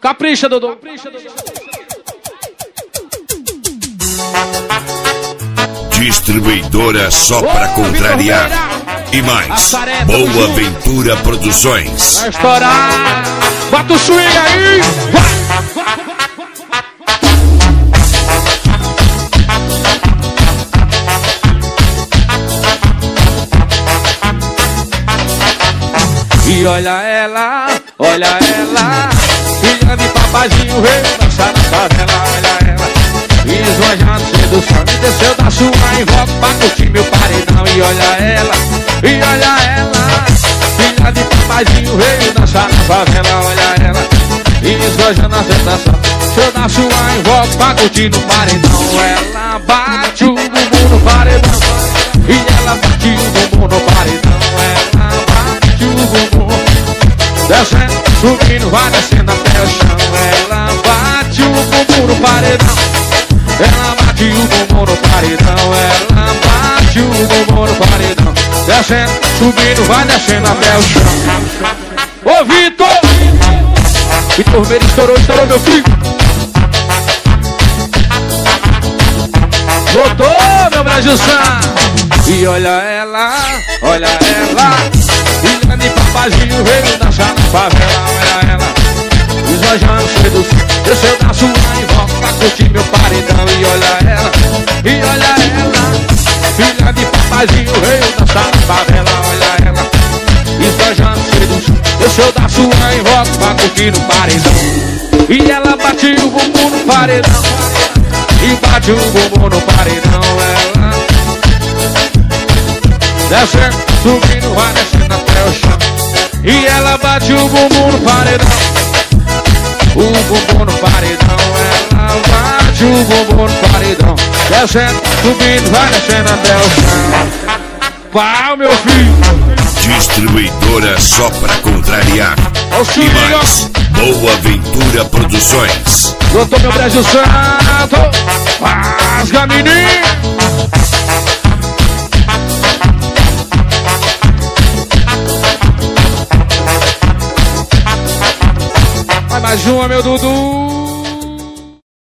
Capricha, Dodô. Distribuidora só pra contrariar. E mais, Boa Ventura Produções. Vai estourar. Bota o swing aí. E olha ela, filha de papazinho, veio dançar na favela, olha ela. Esbanjando sedução, me desceu da sua envolta pra curtir meu paredão. E olha ela, filha de papazinho, veio dançar na favela, olha ela. Esbanjando a sedução, desceu da sua envolta pra curtir no paredão. Ela bate o bumbum no paredão, e ela bate o bumbum no paredão. Ela bate o bumbum, descendo, subindo, vai descendo até o chão. Ela bate o bumbum no paredão, ela bate o bumbum no paredão. Ela bate o bumbum no paredão, descendo, subindo, vai descendo até o chão. Ô Vitor! Vitor Meira estourou meu filho. Voltou, meu Brasil San. E olha ela, filha de papazinho, veio dançar na favela, olha ela. Esbanjando sedução, desceu da sua e volta pra curtir meu paredão. E olha ela, filha de papazinho, veio dançar na favela, olha ela. Esbanjando sedução, desceu da sua e volta pra curtir no paredão. E ela bate o bumbum no paredão, e bate o bumbum no paredão. Ela descendo, subindo, vai descendo até o chão. E ela bate o bumbum no paredão, o bumbum no paredão. Ela bate o bumbum no paredão, descendo, subindo, vai descendo até o chão. Pau, meu filho. Distribuidora só pra contrariar. E mais, Boa Ventura Produções. Doutor meu Brasil Santo, rasga menino. Vai mais uma, meu Dudu.